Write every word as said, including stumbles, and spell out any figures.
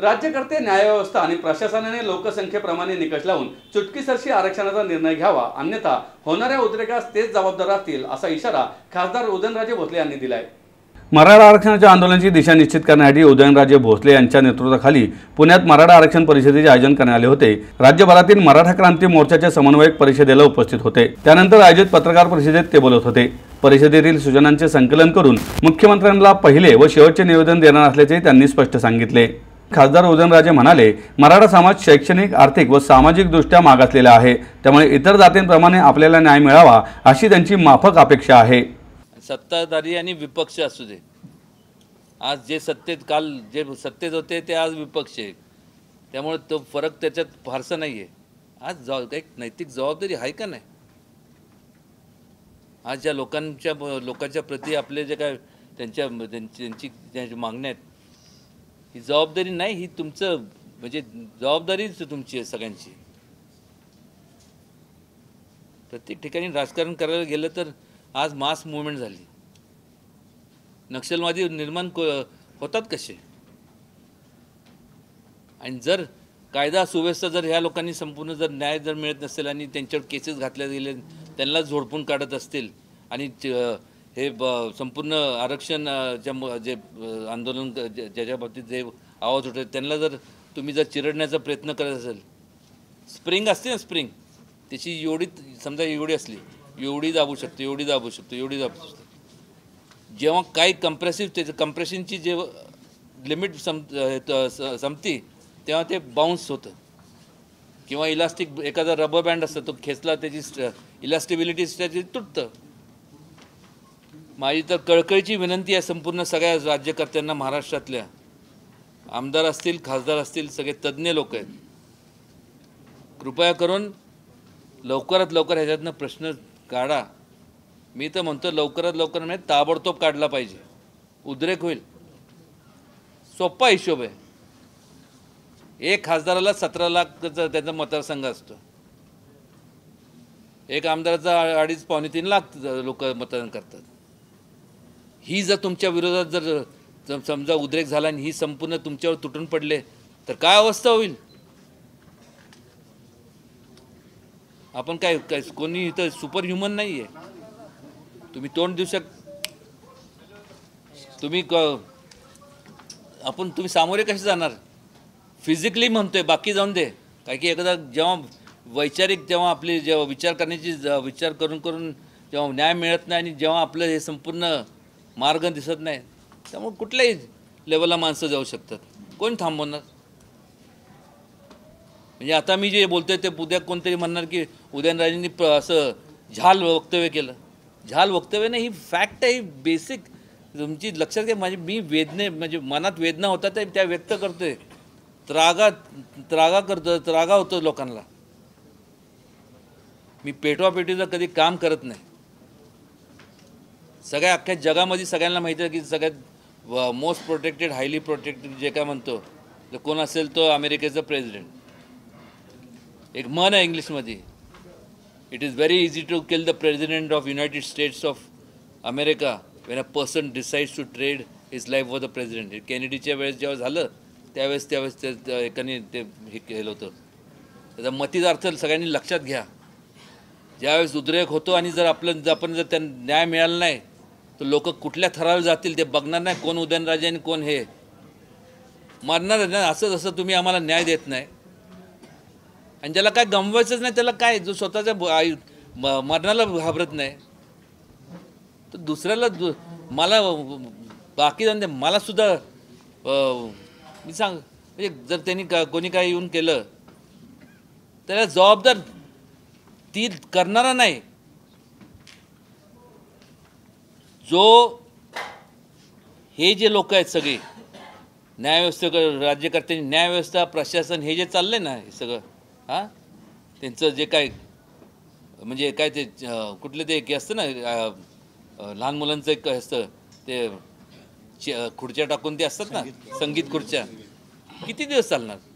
राज्यकर्ते, न्यायव्यवस्था आणि प्रशासनाने लोकसंख्येप्रमाणे निकष लावून चुटकीसरशी आरक्षणाचा निर्णय घ्यावा, अन्यथा होणाऱ्या उद्रेकास तेच जबाबदार असतील असा इशारा खासदार उदयनराजे भोसले यांनी दिलाय। मराठा आरक्षणाच्या आंदोलनाची दिशा निश्चित करण्यासाठी उदयनराजे भोसले यांच्या नेतृत्वाखाली पुण्यात मराठा आरक्षण परिषदेचे आयोजन करण्यात आले होते। राज्यभरातील मराठा क्रांती मोर्चाच्या समन्वयक परिषदेला उपस्थित होते। त्यानंतर आयोजित पत्रकार परिषदेत ते बोलत होते। परिषदेतील सूचनांचे संकलन करून मुख्यमंत्र्यांना पहिले व शेवटचे निवेदन देणार असल्याचे त्यांनी स्पष्ट सांगितले। खासदार उदयनराजे म्हणाले, मराठा समाज शैक्षणिक, आर्थिक व सामाजिक दृष्ट्या मागासलेला आहे, त्यामुळे इतर जातींप्रमाणे आपल्याला न्याय मिळावा अशी त्यांची माफक अपेक्षा आहे। सत्ताधारी आणि विपक्ष असू दे, आज जे सत्तेत काल जे सत्तेत होते ते आज विपक्ष आहे, त्यामुळे तो फरक त्याच्यात फारसा नाही आहे। आज जबाब एक नैतिक जबाबदारी आहे का नाही? आज ज्या लोकांच्या लोकांच्या प्रती आपले जे काय त्यांच्या त्यांची त्यांची मागण्या आहेत, ही जबाबदारी नाही, ही तुमचं म्हणजे जबाबदारीच तुमची आहे सगळ्यांची। प्रत्येक ठिकाणी राजकारण करायला गेलं तर आज मास मूवमेंट झाली, नक्षलवादी निर्माण होतात कसे? आणि जर कायदा सुव्यवस्था जर ह्या लोकांनी संपूर्ण जर न्याय जर मिळत नसेल आणि त्यांच्यावर केसेस घातल्या गेले, त्यांना झोडपून काढत असतील आणि हे संपूर्ण आरक्षण जे आंदोलन ज्याच्या बाबतीत जे आवाज उठले त्यांना जर तुम्ही जर चिरडण्याचा प्रयत्न करत असेल, स्प्रिंग असते ना, स्प्रिंग त्याची एवढी समजा एवढी असली, एवढी दाबू शकतो, एवढी दाबू शकतो, एवढी दाबू शकतो। जेव्हा काही कंप्रेसिव्ह त्याचं कंप्रेशनची जे लिमिट सम संपती तेव्हा ते बाउन्स होतं, किंवा इलास्टिक एखादा रबर बँड असतं, तो खेचला त्याची इलास्टिबिलिटी त्याची तुटतं। माझी तर कळकळीची विनंती आहे संपूर्ण सगळ्या राज्यकर्त्यांना, महाराष्ट्रातल्या आमदार असतील, खासदार असतील, सगळे तज्ज्ञ लोक आहेत, कृपया करून लवकरात लवकर ह्याच्यातनं प्रश्न काढा। मी तर म्हणतो लवकरात लवकर म्हणजे ताबडतोब काढला पाहिजे, उद्रेक होईल। सोपा हिशोब आहे, एक खासदाराला सतरा लाखचा त्याचा मतदारसंघ असतो, एक आमदाराचा अडीच पावणे तीन लाख लोक मतदान करतात। ही जर तुमच्या विरोधात जर समजा उद्रेक झाला आणि ही संपूर्ण तुमच्यावर तुटून पडले तर काय अवस्था होईल? आपण काय काय कोणी इथं सुपर ह्युमन नाही आहे। तुम्ही तोंड देऊ शक तुम्ही आपण तुम्ही सामोरे कसे जाणार? फिजिकली म्हणतोय, बाकी जाऊन दे, काय की एखादा जेव्हा वैचारिक जेव्हा आपली जेव्हा विचार करण्याची विचार करून करून जेव्हा न्याय मिळत नाही आणि जेव्हा आपलं हे संपूर्ण मार्ग दिसत नाही, त्यामुळे कुठल्याही लेवलला माणसं जाऊ शकतात, कोण थांबवणार? म्हणजे आता मी जे बोलतोय ते उद्या कोणतरी म्हणणार की उदयनराजेंनी असं झाल वक्तव्य केलं। झाल वक्तव्य नाही, ही फॅक्ट आहे, ही बेसिक तुमची लक्षात घ्या। म्हणजे मी वेदने म्हणजे मनात वेदना होतात ते त्या व्यक्त करतोय, त्रागा त्रागा करतो त्रागा होतो लोकांना। मी पेटवापेटीचं कधी काम करत नाही। सगळ्या अख्ख्या जगामध्ये सगळ्यांना माहिती आहे की सगळ्यात मोस्ट प्रोटेक्टेड, हायली प्रोटेक्टेड जे काय म्हणतो तर कोण असेल तो अमेरिकेचा प्रेसिडेंट। एक म्हण आहे इंग्लिशमध्ये, it is very easy to kill the president of United States of America when a person decides to trade his life for the president. केनेडीच्या वेळेस जेव्हा झालं त्यावेळेस त्यावेळेस त्या एकाने ते हे केलं होतं। त्याचा मतीचा अर्थ सगळ्यांनी लक्षात घ्या। ज्यावेळेस उद्रेक होतो आणि जर आपलं आपण जर त्यांना न्याय मिळाला नाही तर लोक कुठल्या थराला जातील ते बघणार नाही, कोण उदयनराजे आणि कोण हे मरणार नाही। असं जसं तुम्ही आम्हाला न्याय देत नाही आणि ज्याला काय गमवायचंच नाही त्याला काय, जो स्वतःच्या मरणाला घाबरत नाही तर दुसऱ्याला मला बाकी जाऊन दे, मला सुद्धा मी सांग म्हणजे जर त्यांनी का कोणी काय येऊन केलं त्याला जबाबदार ती करणारा नाही, जो हे जे लोक आहेत सगळे न्यायव्यवस्थे राज्यकर्त्यांनी, न्यायव्यवस्था, प्रशासन, हे जे चाललंय ना हे सगळं, हां त्यांचं जे काय म्हणजे काय ते कुठले ते एक असतं ना लहान मुलांचं एक असतं ते खुर्च्या टाकून ते असतात ना, संगीत खुर्च्या, किती दिवस चालणार?